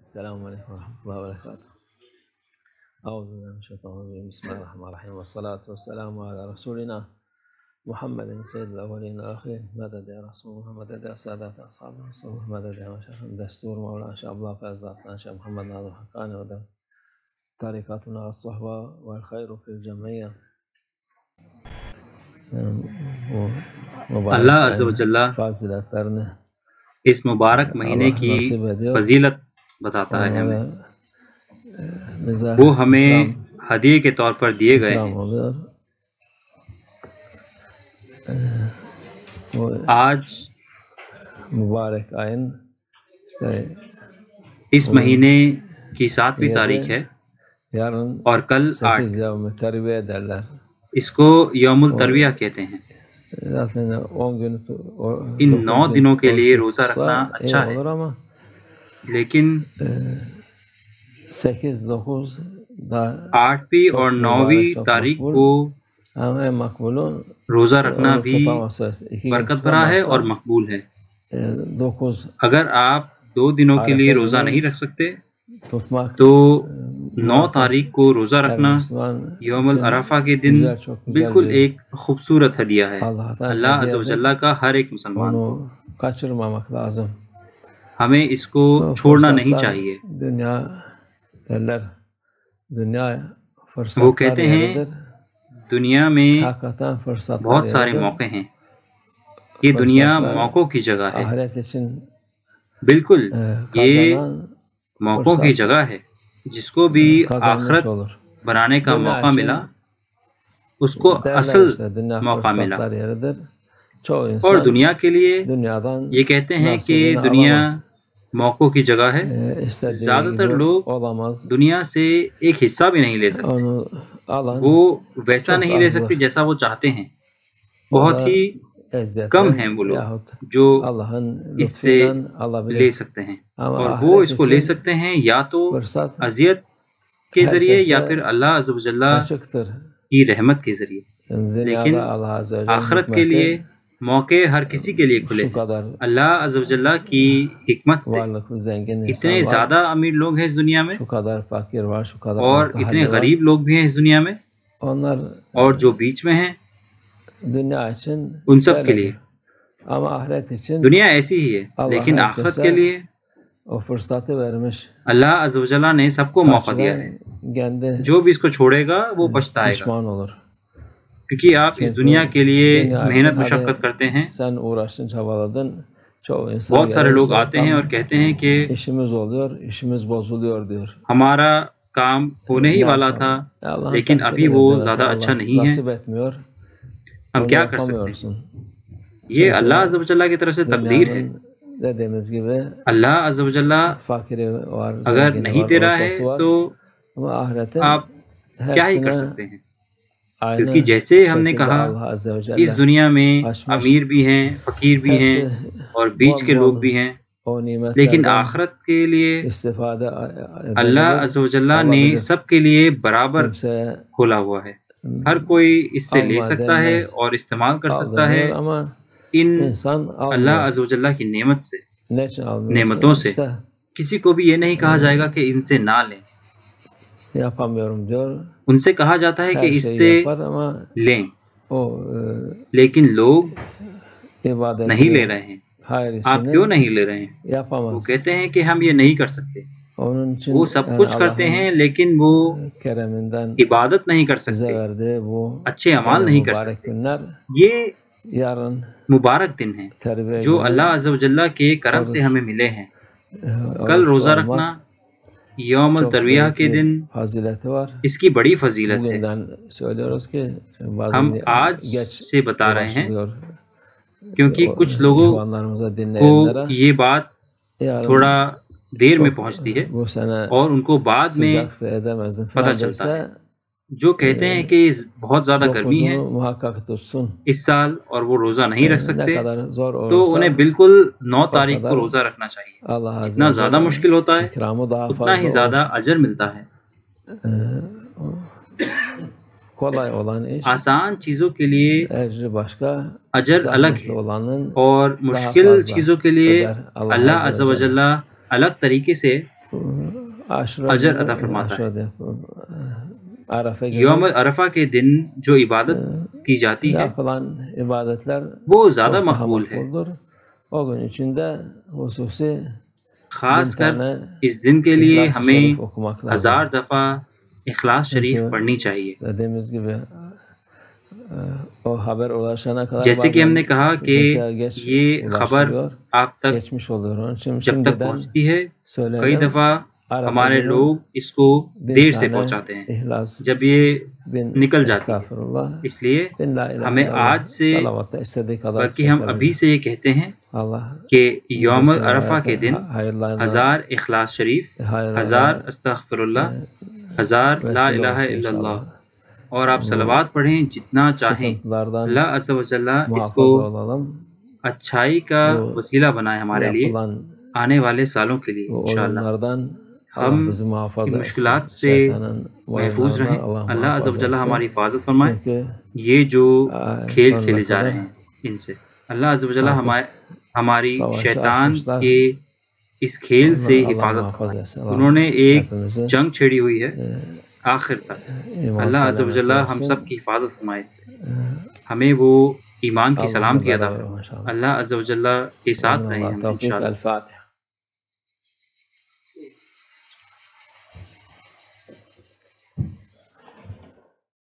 السلام عليكم ورحمة الله وبركاته. أعوذ بالله من الشيطان الرجيم. بسم الله الرحمن الرحيم، والصلاة والسلام على رسولنا محمد سيد الأولين والآخرين. مدد يا رسول الله، مدد يا سادات أصحاب رسول الله، مدد يا مشايخ دستور مولانا شيخ عبد الله فايز حسن، شيخ محمد ناظر الحقاني، ودد طريقتنا الصحبة والخير في الجمعية. اللہ عز و جل اس مبارک مہینے کی فضیلت بتاتا ہے ہمیں، وہ ہمیں ہدیے کے طور پر دیے گئے ہیں۔ آج مبارک اس مہینے کی 7ویں تاریخ ہے اور کل 8۔ اس کو یوم الترویہ کہتے ہیں۔ ان 9 دنوں کے لیے روزہ رکھنا اچھا ہے، لیکن 8ویں اور 9ویں تاریخ کو روزہ رکھنا بھی برکت بھرا ہے اور مقبول ہے۔ اگر آپ 2 دنوں کے لیے روزہ نہیں رکھ سکتے تو 9 تاریخ کو روزہ رکھنا یوم العرفہ کے دن بالکل ایک خوبصورت ہدیہ ہے اللہ عز و جل کا ہر ایک مسلمان کو۔ ہمیں اس کو چھوڑنا نہیں چاہیے۔ وہ کہتے ہیں دنیا میں بہت سارے موقع ہیں، یہ دنیا موقعوں کی جگہ ہے۔ بالکل یہ موقعوں کی جگہ ہے، جس کو بھی آخرت بنانے کا موقع ملا اس کو اصل موقع ملا۔ اور دنیا کے لیے یہ کہتے ہیں کہ دنیا موقعوں کی جگہ ہے۔ زیادہ تر لوگ دنیا سے ایک حصہ بھی نہیں لے سکتے، وہ ویسا نہیں لے سکتے جیسا وہ چاہتے ہیں۔ بہت ہی کم ہیں وہ لوگ جو اس سے لے سکتے ہیں، اور وہ اس کو لے سکتے ہیں یا تو اذیت کے ذریعے یا پھر اللہ عز و جل کی رحمت کے ذریعے۔ لیکن آخرت کے لیے موقع ہر کسی کے لیے کھلے۔ اللہ عز و جل کی حکمت سے اتنے زیادہ امیر لوگ ہیں اس دنیا میں، اور اتنے غریب لوگ بھی ہیں اس دنیا میں، اور جو بیچ میں ہیں ان سب کے لیے دنیا ایسی ہی ہے۔ لیکن آخرت کے لیے اللہ عز و جل نے سب کو موقع دیا ہے۔ جو بھی اس کو چھوڑے گا وہ پچھتائے گا، کیونکہ آپ اس دنیا کے لیے محنت مشقت کرتے ہیں۔ بہت سارے لوگ آتے ہیں اور کہتے ہیں کہ ہمارا کام ہونے ہی والا تھا لیکن ابھی وہ زیادہ اچھا نہیں ہے، ہم کیا کر سکتے ہیں؟ یہ اللہ عز و جل کی طرف سے تقدیر ہے۔ اللہ عز و جل اگر نہیں دے رہا ہے تو آپ کیا ہی کر سکتے ہیں؟ کیونکہ جیسے ہم نے کہا اس دنیا میں امیر بھی ہیں، فقیر بھی ہیں، اور بیچ کے لوگ بھی ہیں، لیکن آخرت کے لیے اللہ عز و جل نے سب کے لیے برابر کھولا ہوا ہے۔ ہر کوئی اس سے لے سکتا ہے اور استعمال کر سکتا ہے ان اللہ عز و جل کی نعمتوں سے۔ کسی کو بھی یہ نہیں کہا جائے گا کہ ان سے نہ لیں، ان سے کہا جاتا ہے کہ اس سے لیں، لیکن لوگ نہیں لے رہے ہیں۔ آپ کیوں نہیں لے رہے ہیں؟ وہ کہتے ہیں کہ ہم یہ نہیں کر سکتے۔ وہ سب کچھ کرتے ہیں لیکن وہ عبادت نہیں کر سکتے، اچھے اعمال نہیں کر سکتے۔ یہ مبارک دن ہیں جو اللہ عز و جل کے کرم سے ہمیں ملے ہیں۔ کل روزہ رکھنا یوم الترویہ کے دن اس کی بڑی فضیلت ہے۔ ہم آج سے بتا رہے ہیں کیونکہ کچھ لوگوں کو یہ بات تھوڑا دیر میں پہنچتی ہے اور ان کو بعد میں پتہ چلتا ہے۔ جو کہتے ہیں کہ بہت زیادہ گرمی ہے اس سال اور وہ روزہ نہیں رکھ سکتے، تو انہیں بالکل 9 تاریخ کو روزہ رکھنا چاہیے۔ جتنا زیادہ مشکل ہوتا ہے اتنا ہی زیادہ اجر ملتا ہے۔ آسان چیزوں کے لیے اجر الگ ہے اور مشکل چیزوں کے لیے اللہ عز و جل الگ طریقے سے اجر عطا فرماتا ہے۔ یوم عرفہ کے دن جو عبادت کی جاتی ہے وہ زیادہ مقبول ہے، خاص کر اس دن کے لیے ہمیں 1000 دفعہ اخلاص شریف پڑھنی چاہیے۔ جیسے کہ ہم نے کہا کہ یہ خبر آپ تک جب تک پہنچتی ہے کئی دفعہ ہمارے لوگ اس کو دیر سے پہنچاتے ہیں جب یہ نکل جاتی ہے، اس لیے ہمیں آج سے بلکہ ہم ابھی سے یہ کہتے ہیں کہ یوم عرفہ کے دن 1000 اخلاص شریف، 1000 استغفر اللہ، 1000 لا الہ الا اللہ، اور آپ صلوات پڑھیں جتنا چاہیں۔ اللہ عز و جل اس کو اچھائی کا وسیلہ بنائے ہمارے لیے آنے والے سالوں کے لیے انشاءاللہ۔ ہم ان مشکلات سے محفوظ رہیں، اللہ عز و جل ہماری حفاظت فرمائے۔ یہ جو کھیل کھیلے جا رہے ہیں ان سے اللہ عز و جل ہماری شیطان کے اس کھیل سے حفاظت فرمائے۔ انہوں نے ایک جنگ چھیڑی ہوئی ہے آخر تک، اللہ عز و جل ہم سب کی حفاظت فرمائے اس سے، ہمیں وہ ایمان کی سلامتی عطا فرمائے۔ اللہ عز و جل کے ساتھ رہیں ہم انشاءاللہ۔